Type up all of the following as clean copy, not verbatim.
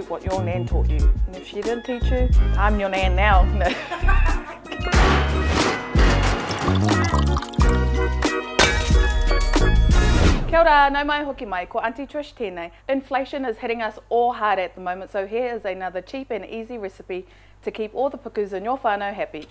what your nan taught you. And if she didn't teach you, I'm your nan now. No. Kia ora, nau mai hoki mai, ko Aunty Trish tēnei. Inflation is hitting us all hard at the moment, so here is another cheap and easy recipe to keep all the pukus in your whānau happy.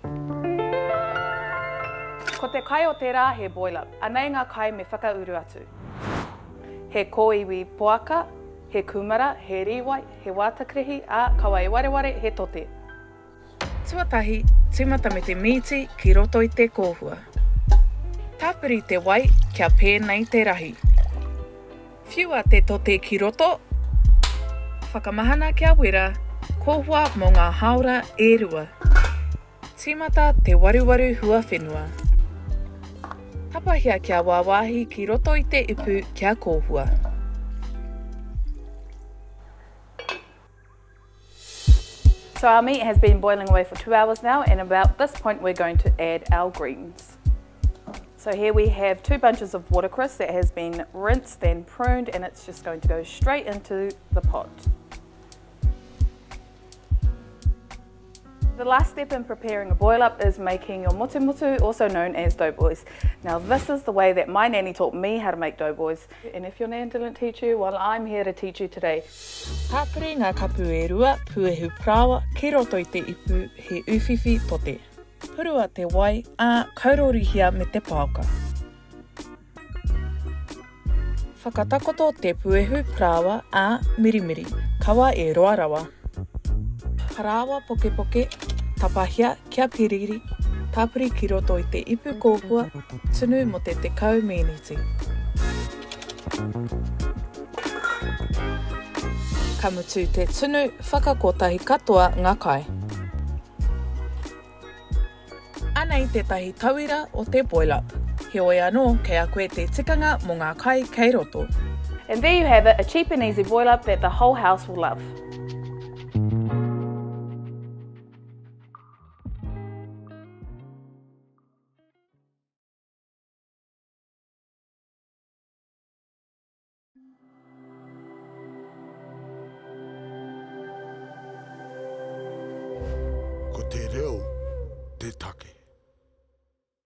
Ko te kai o te rā he boil up, anei ngā kai me whakauru atu. He kōiwi poaka, he kumara, he riwai, he wātakrihi, a kawa e wareware he tote. Tuatahi, tīmata me te miti ki roto i te kōhua. Tāpiri te wai kia pēnei te rahi. Whiua te tote ki roto. Whakamahana kia wera, kōhua mō ngā haora e rua. Tīmata te waruwaru hua whenua. Tapahia kia wāwahi ki roto i te ipu kia kōhua. So our meat has been boiling away for 2 hours now, and about this point we're going to add our greens. So here we have 2 bunches of watercress that has been rinsed and pruned, and it's just going to go straight into the pot. The last step in preparing a boil up is making your mutu mutu, also known as doughboys. Now this is the way that my nanny taught me how to make doughboys, and if your nan didn't teach you, well, I'm here to teach you today. Tāpiri ngā kapu e rua, puehu prawa, ki roto i te ipu, he uwhiwhi tote. Purua te wai, a kaurorihia me te pauka. Whakatakoto te puehu prawa a mirimiri, kawa e roa rawa. Parawa poke poke, tapahia kia piriri, tāpiri ki roto i te ipu kōhua, tunu mo te kau meneti. Ka mutu te tunu whakakotahi katoa ngā kai. Anei te tahi tauira o te boil up. He oi anō kei a koe te tikanga mō ngā kai kei roto. And there you have it, a cheap and easy boil up that the whole house will love. Ko te reo, te take.